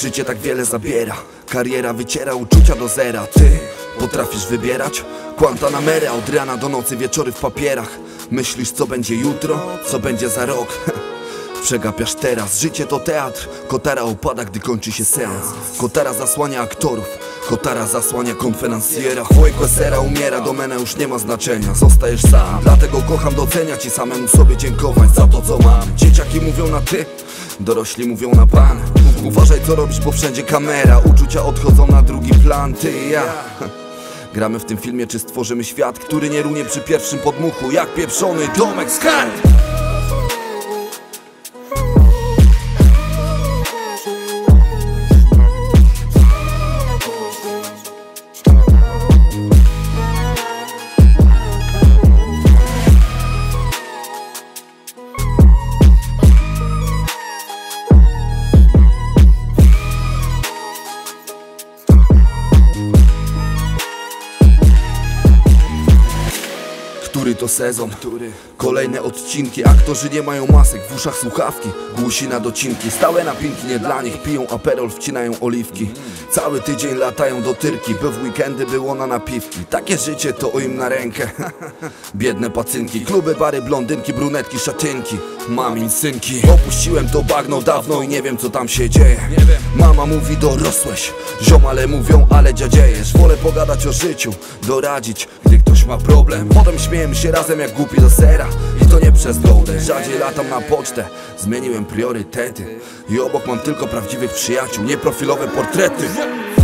Życie tak wiele zabiera, kariera wyciera uczucia do zera. Ty potrafisz wybierać? Guantanamera od rana do nocy, wieczory w papierach. Myślisz co będzie jutro, co będzie za rok. Przegapiasz teraz, życie to teatr. Kotara opada, gdy kończy się seans. Kotara zasłania aktorów, kotara zasłania konferencjera. Twoje quesera umiera, domena już nie ma znaczenia. Zostajesz sam, dlatego kocham doceniać i samemu sobie dziękować za to co mam. Dzieciaki mówią na ty, dorośli mówią na pan. Uważaj co robisz, bo wszędzie kamera. Uczucia odchodzą na drugi plan, ty i ja. Gramy w tym filmie, czy stworzymy świat, który nie runie przy pierwszym podmuchu. Jak pieprzony domek z kart. Który to sezon? Kolejne odcinki. Aktorzy nie mają masek, w uszach słuchawki, głosina docinki. Stałe napinki nie dla nich, piją aperol, wcinają oliwki. Cały tydzień latają do Tyrki, by w weekendy było na napiwki. Takie życie to im na rękę. Biedne pacynki, kluby, bary, blondynki, brunetki, szatynki. Mamin synki. Opuściłem to bagno dawno i nie wiem co tam się dzieje. Mama mówi dorosłeś, ziomale mówią ale dziadziejesz. Wolę pogadać o życiu, doradzić, gdy ktoś ma problem. Potem śmiejemy się razem jak głupi do sera. I to nie przez gołdę, rzadziej latam na pocztę. Zmieniłem priorytety i obok mam tylko prawdziwych przyjaciół, nie profilowe portrety.